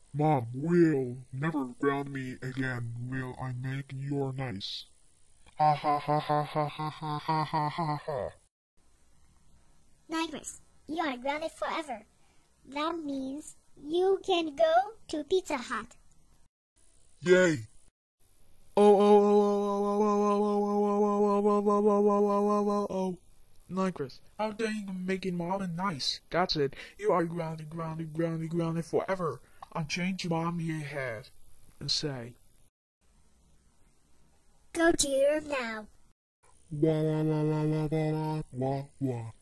Mom will never ground me again. Will I make you nice? Ha ha ha ha ha ha ha ha ha ha ha. Nigress, you are grounded forever. That means you can go to Pizza Hut. Yay! Oh. Nigress, how dare you making Mom nice? That's it. You are grounded forever. I'll change Mom your head and say, Go to your room now. wah wah wah wah wah wah wah wah.